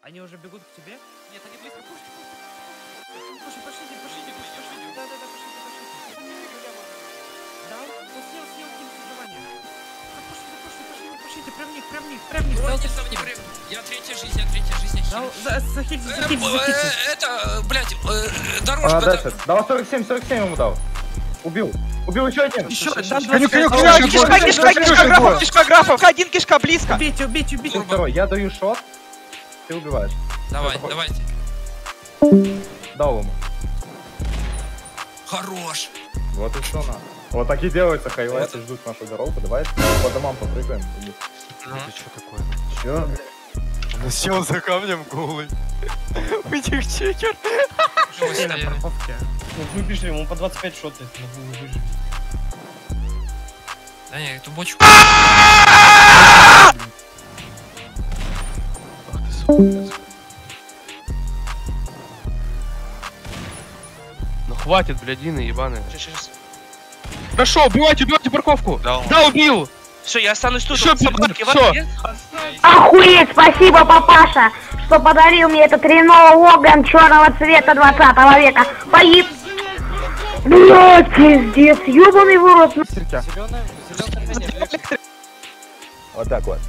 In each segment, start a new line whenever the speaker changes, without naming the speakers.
Они уже бегут к тебе?
Нет, они близко.
Пошлите. Да, пошлите. Да, он съел ким выживания. Пошлите, прям в них.
Я третья жизнь.
Захильте.
Это, блядь, дорожка.
Дал 47 ему дал. Убил еще один.
Еще,
Кишка графов, один кишка близко.
Убейте.
Второй, я даю шот, ты убиваешь.
Давайте.
Дал ему.
Хорош.
Вот и все на. Вот так и делается, хайлайты ждут нашу дорогу. Давай по домам попрыгаем.
Это что такое?
Че?
Он сел за камнем голый. У них чекер.
На парковке.
Выпиши ему по 25 шоты.
Да не, эту бочку.
Ну хватит, блядины ебаные. Хорошо, убивайте парковку. Да, убил.
Все, я останусь тут.
Все.
Охуеть, спасибо, папаша, что подарил мне этот Рено Логан черного цвета 20 века. Погиб. Блять, пиздец, ёбаный в рот.
Вот так вот.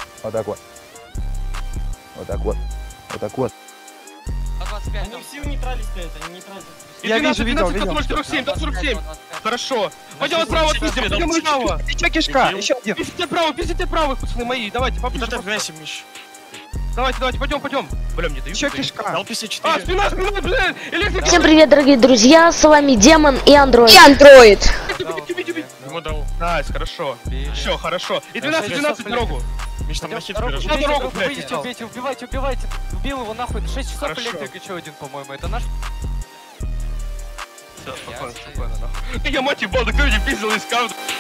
Они все в нейтрале стоят, они нейтрале.
Я видел. 47. Хорошо. Пойдем справа, пойдем справа.
Еще кишка, еще один.
Пиздите правых, пацаны мои. Давайте, поближе. Давайте, пойдем. Бля, мне дают.
Еще кишка.
Дал 54. Спина, блин! Электрик!
Всем привет, дорогие друзья, с вами Демон и Андроид.
Убить. Ему дал. Найс, хорошо. Все, хорошо. И 12 дорогу.
Миш, там на хит
На дорогу, блядь.
Убивайте. Убил его нахуй. 6 часов
Хорошо.
электрик еще один, по-моему. Это наш?
Все, спокойно, нахуй. Я мать ебал, такой не пиздил из камня.